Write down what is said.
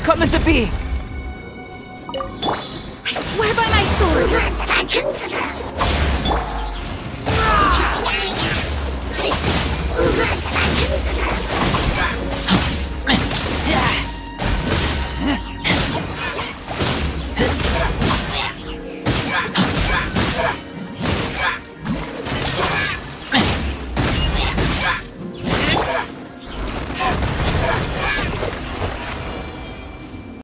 come into being. I swear by my sword!